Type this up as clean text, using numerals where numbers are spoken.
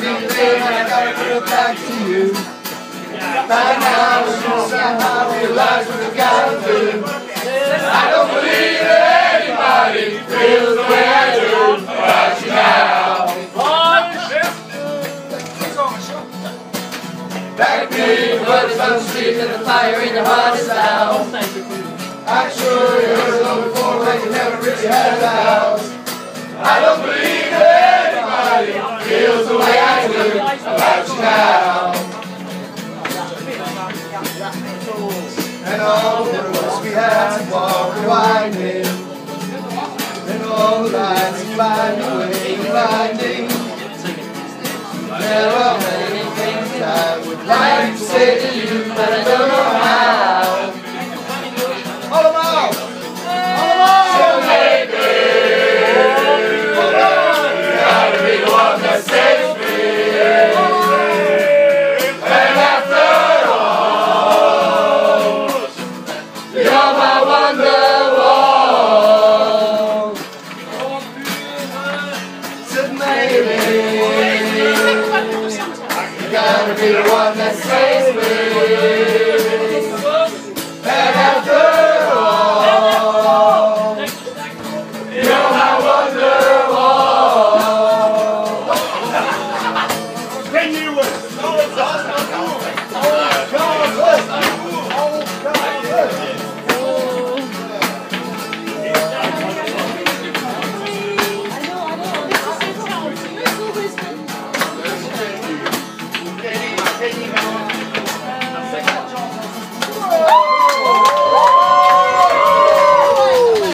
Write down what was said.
been there and I gotta put it back to you. By now we should somehow realize what we gotta do. I don't believe that anybody feels the way I do about you now. Back me, the blood is on the street and the fire in your heart is out. I'm sure you heard it all before, but you never really had it out. I don't believe that anybody feels the way I do about you now. And all the roads we had to walk and winding, and all the lines we find a way finding. There are many things I would like to say to you, but I don't know how.